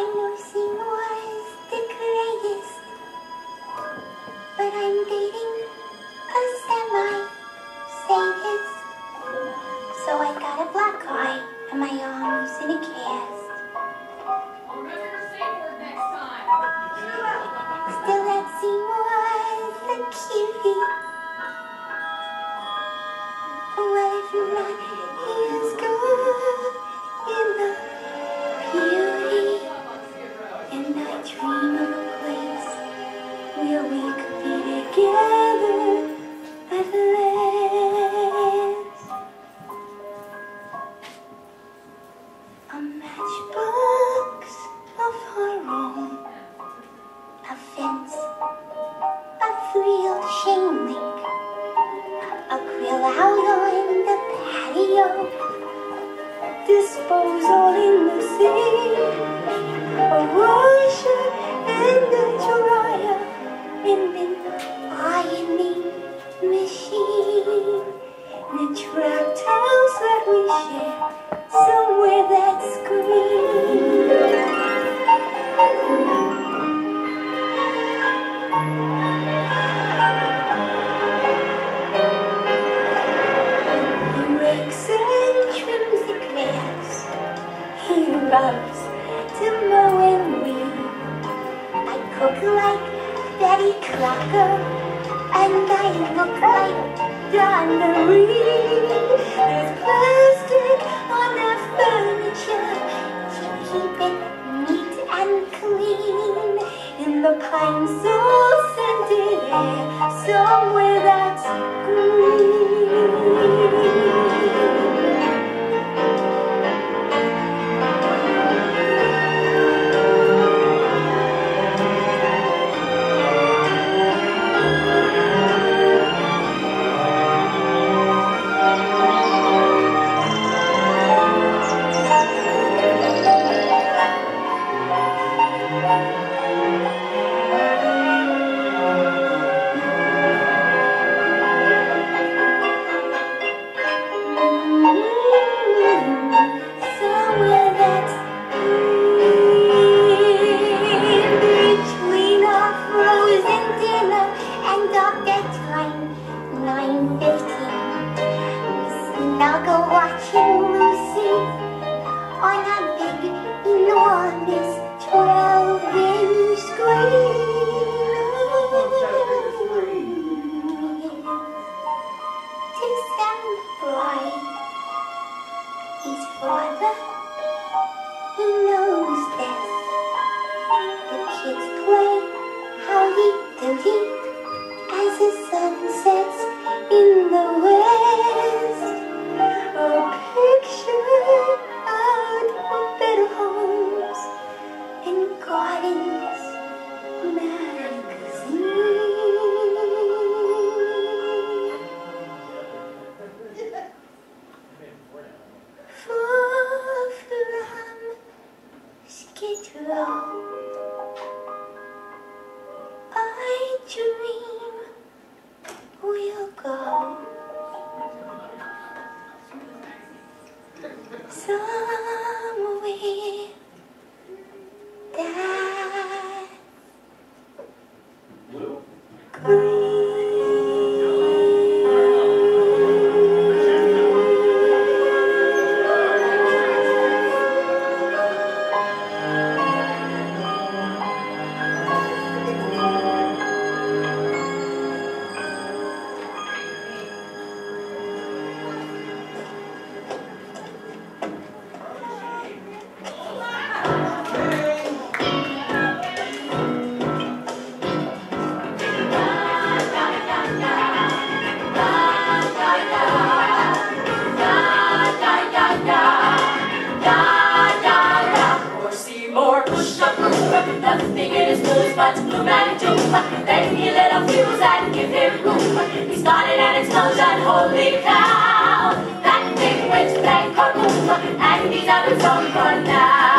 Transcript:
knew Seymour's the greatest, but I'm dating a semi-sadist. So I got a black eye and my arms in a cast. Remember to Seymour next time. Still that Seymour's the cutie. Well, if not, he's good in the beauty. And I dream of a place where we could be together at last. A matchbox of our own, a fence, a three-year chain link, a grill out on the patio, disposal in the sink, a washer and a dryer, and an ironing machine, the tract house that we share, somewhere that's green. He rakes and trims the grass, he rubs to mow and weed. I cook like Betty Crocker, and I look like Donna Reed. There's plastic on the furniture to keep it neat and clean. In the pine sol scented air, somewhere that's green. Nothing in his blues but gloom and doom. Then he lit a fuse and give him room. He started an explosion, holy cow. That thing went bang, kaboom, and he's out of his own for now.